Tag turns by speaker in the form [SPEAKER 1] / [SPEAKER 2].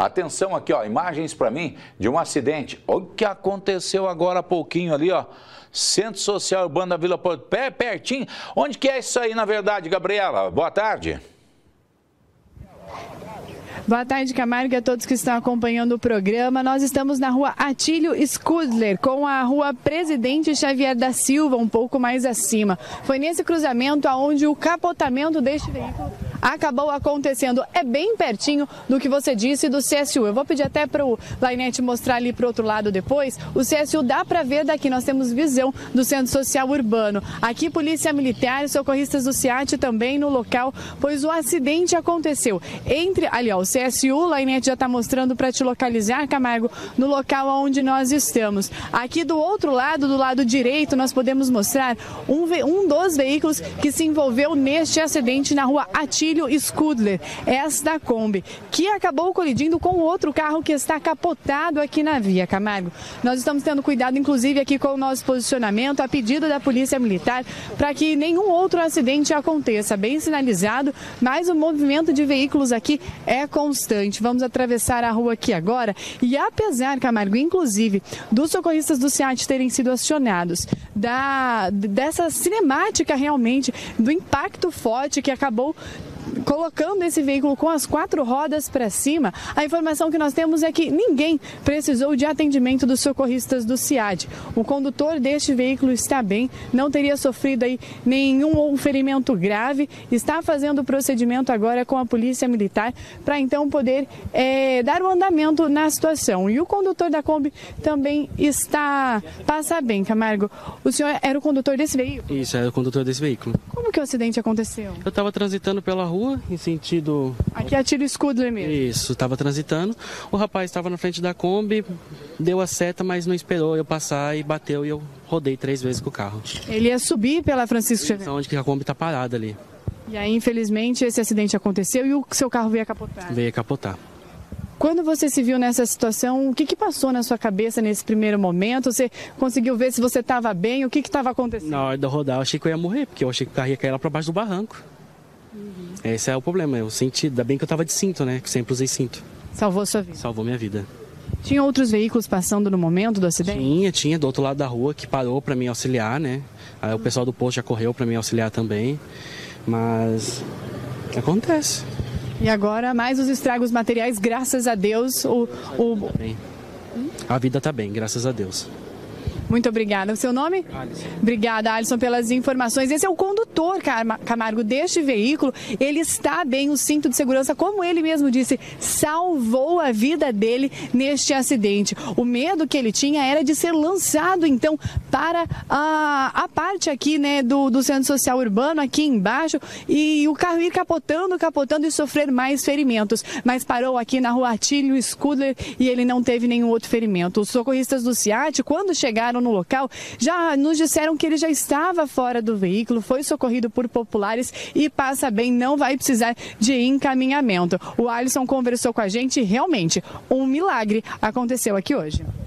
[SPEAKER 1] Atenção aqui, ó, imagens para mim de um acidente. Olha o que aconteceu agora há pouquinho ali, ó. Centro Social Urbano da Vila Porto, pertinho. Onde que é isso aí, na verdade, Gabriela? Boa tarde.
[SPEAKER 2] Boa tarde, Camargo, e a todos que estão acompanhando o programa. Nós estamos na rua Atílio Scudler, com a rua Presidente Xavier da Silva, um pouco mais acima. Foi nesse cruzamento onde o capotamento deste veículo acabou acontecendo. É bem pertinho do que você disse do CSU. Eu vou pedir até para o Lainete mostrar ali para o outro lado depois. O CSU dá para ver daqui, nós temos visão do Centro Social Urbano. Aqui, Polícia Militar e socorristas do SEAT também no local, pois o acidente aconteceu entre, ali ó, o CSU, o Lainete já está mostrando para te localizar, Camargo, no local onde nós estamos. Aqui do outro lado, do lado direito, nós podemos mostrar um dos veículos que se envolveu neste acidente na rua Atílio Scudler, esta Kombi, que acabou colidindo com outro carro que está capotado aqui na via, Camargo. Nós estamos tendo cuidado, inclusive, aqui com o nosso posicionamento, a pedido da Polícia Militar, para que nenhum outro acidente aconteça. Bem sinalizado, mas o movimento de veículos aqui é constante. Vamos atravessar a rua aqui agora e, apesar, Camargo, inclusive, dos socorristas do SEAT terem sido acionados, dessa cinemática realmente, do impacto forte que acabou colocando esse veículo com as 4 rodas para cima, a informação que nós temos é que ninguém precisou de atendimento dos socorristas do SEAT. O condutor deste veículo está bem, não teria sofrido aí nenhum ferimento grave, está fazendo o procedimento agora com a Polícia Militar para então poder dar o andamento na situação. E o condutor da Kombi também passa bem, Camargo. O senhor era o condutor desse veículo?
[SPEAKER 3] Isso, era o condutor desse veículo.
[SPEAKER 2] Como que o acidente aconteceu?
[SPEAKER 3] Eu estava transitando pela rua, em sentido...
[SPEAKER 2] Aqui é Atílio Scudler mesmo?
[SPEAKER 3] Isso, estava transitando. O rapaz estava na frente da Kombi, deu a seta, mas não esperou eu passar e bateu e eu rodei 3 vezes com o carro.
[SPEAKER 2] Ele ia subir pela Francisco Xavier?
[SPEAKER 3] Onde que a Kombi está parada ali.
[SPEAKER 2] E aí, infelizmente, esse acidente aconteceu e o seu carro veio a capotar?
[SPEAKER 3] Veio a capotar.
[SPEAKER 2] Quando você se viu nessa situação, o que passou na sua cabeça nesse primeiro momento? Você conseguiu ver se você estava bem? O que estava acontecendo?
[SPEAKER 3] Na hora de eu rodar, eu achei que eu ia morrer, porque eu achei que o carro ia cair lá para baixo do barranco. Esse é o problema, eu senti, ainda bem que eu estava de cinto, né? Que sempre usei cinto.
[SPEAKER 2] Salvou sua vida?
[SPEAKER 3] Salvou minha vida.
[SPEAKER 2] Tinha outros veículos passando no momento do acidente?
[SPEAKER 3] Tinha, do outro lado da rua, que parou para me auxiliar, né? Aí o pessoal do posto já correu para me auxiliar também, mas acontece.
[SPEAKER 2] E agora, mais os estragos materiais, graças a Deus,
[SPEAKER 3] A vida está bem, graças a Deus.
[SPEAKER 2] Muito obrigada. O seu nome?
[SPEAKER 3] Alisson.
[SPEAKER 2] Obrigada, Alisson, pelas informações. Esse é o condutor, Camargo, deste veículo. Ele está bem, o cinto de segurança, como ele mesmo disse, salvou a vida dele neste acidente. O medo que ele tinha era de ser lançado, então, para a parte aqui, né, do Centro Social Urbano, aqui embaixo, e o carro ir capotando e sofrer mais ferimentos. Mas parou aqui na rua Atílio Scudler e ele não teve nenhum outro ferimento. Os socorristas do SEAT, quando chegaram no local, já nos disseram que ele já estava fora do veículo, foi socorrido por populares e passa bem, não vai precisar de encaminhamento. O Alisson conversou com a gente e realmente um milagre aconteceu aqui hoje.